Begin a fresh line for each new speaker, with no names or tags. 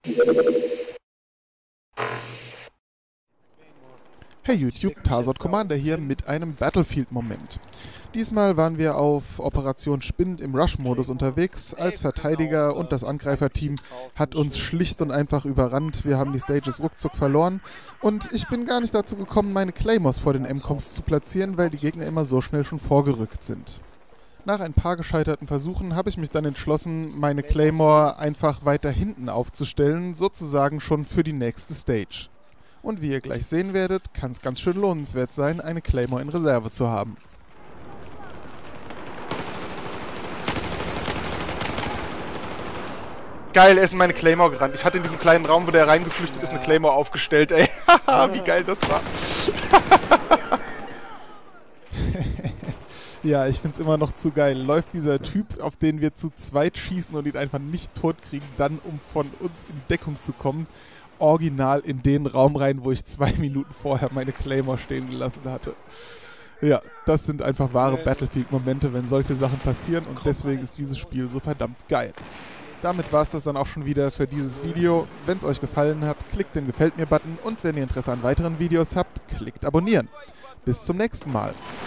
Hey YouTube, Tarsot Commander hier mit einem Battlefield-Moment. Diesmal waren wir auf Operation Spind im Rush-Modus unterwegs als Verteidiger und das Angreiferteam hat uns schlicht und einfach überrannt. Wir haben die Stages ruckzuck verloren und ich bin gar nicht dazu gekommen, meine Claymores vor den MCOMs zu platzieren, weil die Gegner immer so schnell schon vorgerückt sind. Nach ein paar gescheiterten Versuchen habe ich mich dann entschlossen, meine Claymore einfach weiter hinten aufzustellen, sozusagen schon für die nächste Stage. Und wie ihr gleich sehen werdet, kann es ganz schön lohnenswert sein, eine Claymore in Reserve zu haben. Geil, er ist in meine Claymore gerannt. Ich hatte in diesem kleinen Raum, wo der reingeflüchtet ist, eine Claymore aufgestellt, ey. Haha, wie geil das war. Ja, ich find's immer noch zu geil. Läuft dieser Typ, auf den wir zu zweit schießen und ihn einfach nicht tot kriegen, dann um von uns in Deckung zu kommen, original in den Raum rein, wo ich 2 Minuten vorher meine Claymore stehen gelassen hatte. Ja, das sind einfach wahre Battlefield-Momente, wenn solche Sachen passieren und deswegen ist dieses Spiel so verdammt geil. Damit war es das dann auch schon wieder für dieses Video. Wenn es euch gefallen hat, klickt den Gefällt mir-Button und wenn ihr Interesse an weiteren Videos habt, klickt abonnieren. Bis zum nächsten Mal.